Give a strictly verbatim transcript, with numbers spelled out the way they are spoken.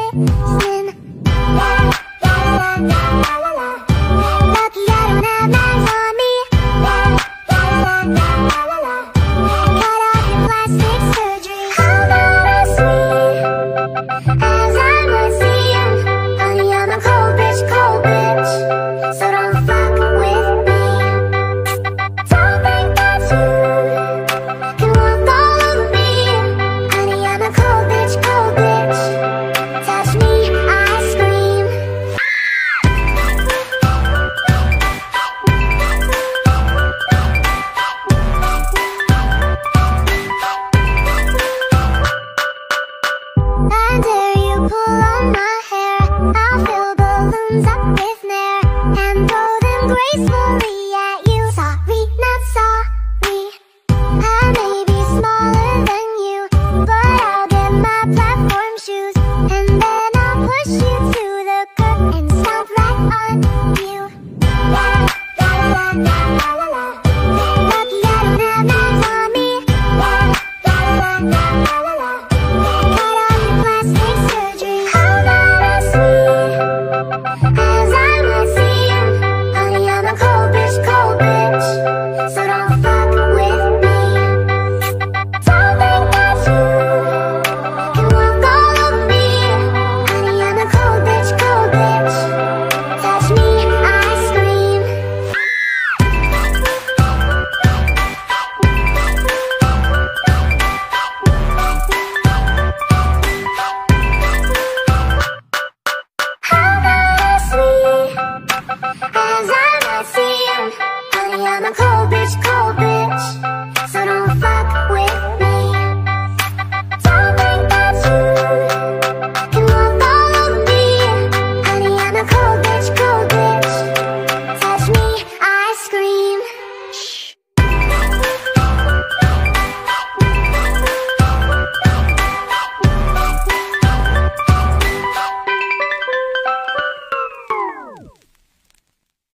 listening. La la la la la la la. Lucky I don't have knives on me. La la la la la la la. Cut off your plastic surgery. I'm not as sweet as I would seem. Honey, I'm a cold bitch, cold bitch. So don't fuck with me. Don't think that you can walk all over me. Honey, I'm a cold bitch, cold bitch. Touch me, I scream. I dare you pull on my hair. I'll fill balloons up with nair and throw them gracefully